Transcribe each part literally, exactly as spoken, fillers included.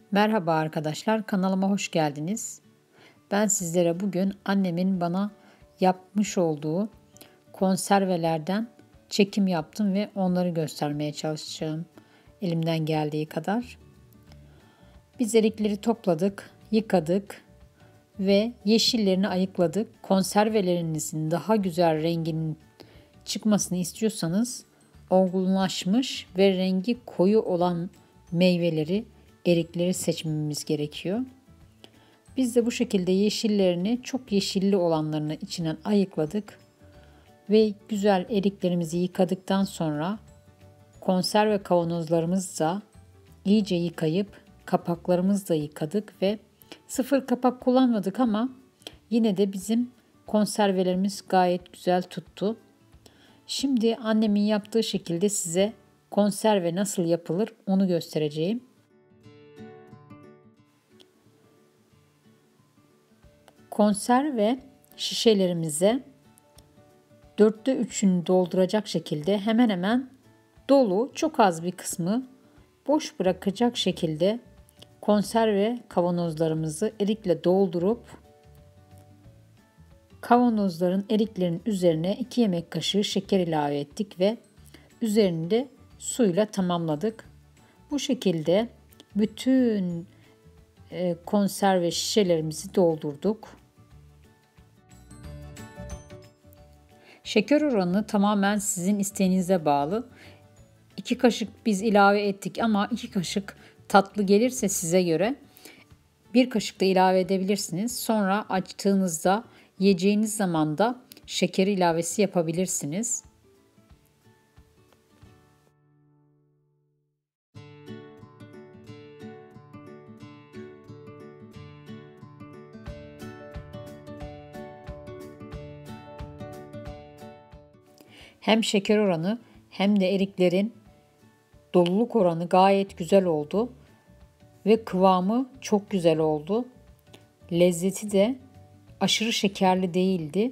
Merhaba arkadaşlar, kanalıma hoş geldiniz. Ben sizlere bugün annemin bana yapmış olduğu konservelerden çekim yaptım ve onları göstermeye çalışacağım elimden geldiği kadar. Biz erikleri topladık, yıkadık ve yeşillerini ayıkladık. Konservelerinizin daha güzel renginin çıkmasını istiyorsanız olgunlaşmış ve rengi koyu olan meyveleri, erikleri seçmemiz gerekiyor. Biz de bu şekilde yeşillerini, çok yeşilli olanlarını içinden ayıkladık ve güzel eriklerimizi yıkadıktan sonra konserve kavanozlarımızla iyice yıkayıp kapaklarımızı da yıkadık ve sıfır kapak kullanmadık ama yine de bizim konservelerimiz gayet güzel tuttu. Şimdi annemin yaptığı şekilde size konserve nasıl yapılır onu göstereceğim. Konserve şişelerimize dörtte üçünü dolduracak şekilde hemen hemen dolu, çok az bir kısmı boş bırakacak şekilde konserve kavanozlarımızı erikle doldurup kavanozların, eriklerin üzerine iki yemek kaşığı şeker ilave ettik ve üzerini de suyla tamamladık. Bu şekilde bütün e, konserve şişelerimizi doldurduk. Şeker oranı tamamen sizin isteğinize bağlı. iki kaşık biz ilave ettik ama iki kaşık tatlı gelirse size göre bir kaşık da ilave edebilirsiniz. Sonra açtığınızda yiyeceğiniz zaman da şeker ilavesi yapabilirsiniz. Hem şeker oranı hem de eriklerin doluluk oranı gayet güzel oldu ve kıvamı çok güzel oldu. Lezzeti de aşırı şekerli değildi.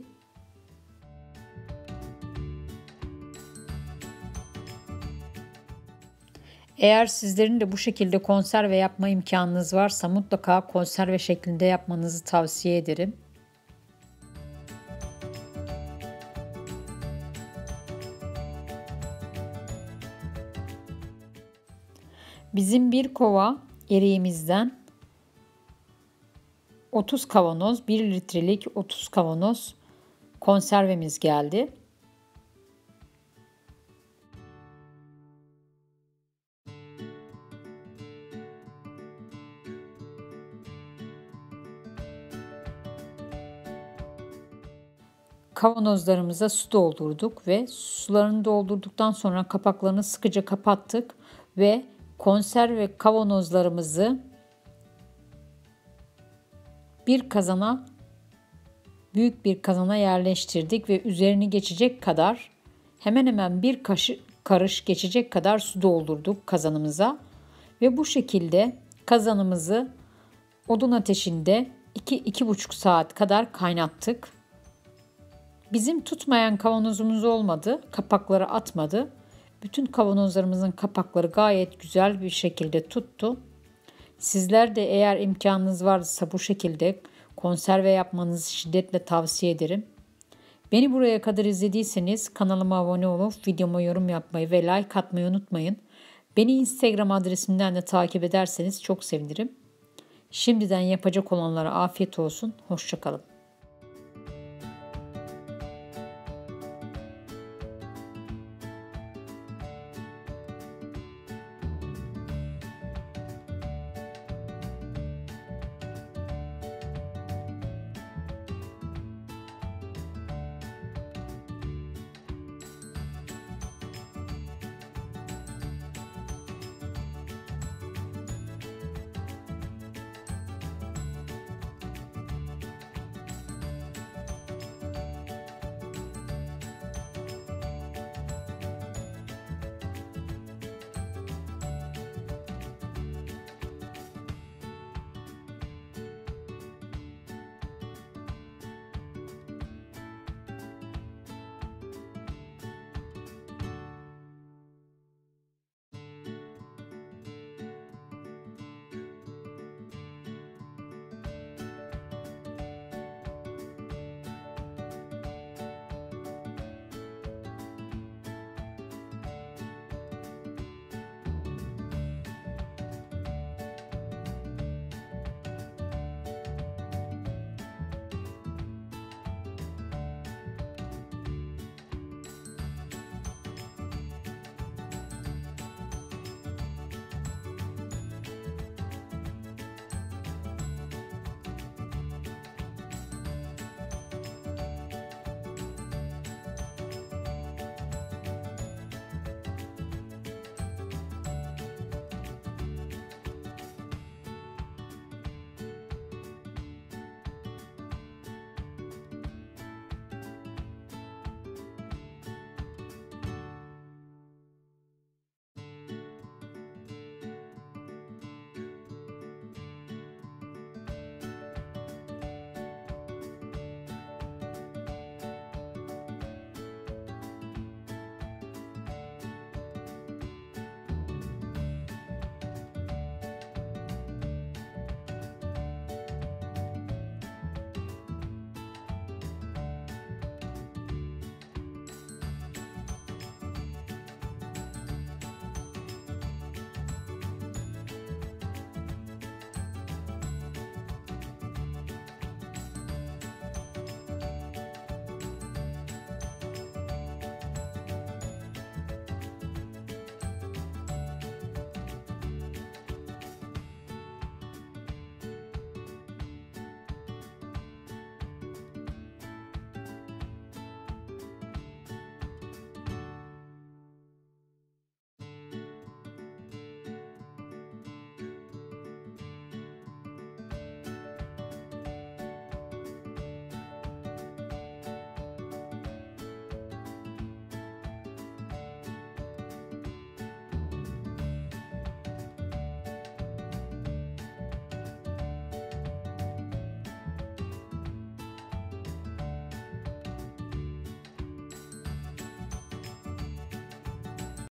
Eğer sizlerin de bu şekilde konserve yapma imkanınız varsa mutlaka konserve şeklinde yapmanızı tavsiye ederim. Bizim bir kova eriğimizden otuz kavanoz, bir litrelik otuz kavanoz konservemiz geldi. Kavanozlarımıza su doldurduk ve sularını doldurduktan sonra kapaklarını sıkıca kapattık ve konserve kavanozlarımızı bir kazana, büyük bir kazana yerleştirdik ve üzerini geçecek kadar, hemen hemen bir kaşık karış geçecek kadar su doldurduk kazanımıza ve bu şekilde kazanımızı odun ateşinde iki iki buçuk saat kadar kaynattık. Bizim tutmayan kavanozumuz olmadı, kapakları atmadı. Bütün kavanozlarımızın kapakları gayet güzel bir şekilde tuttu. Sizler de eğer imkanınız varsa bu şekilde konserve yapmanızı şiddetle tavsiye ederim. Beni buraya kadar izlediyseniz kanalıma abone olup videoma yorum yapmayı ve like atmayı unutmayın. Beni Instagram adresimden de takip ederseniz çok sevinirim. Şimdiden yapacak olanlara afiyet olsun. Hoşça kalın.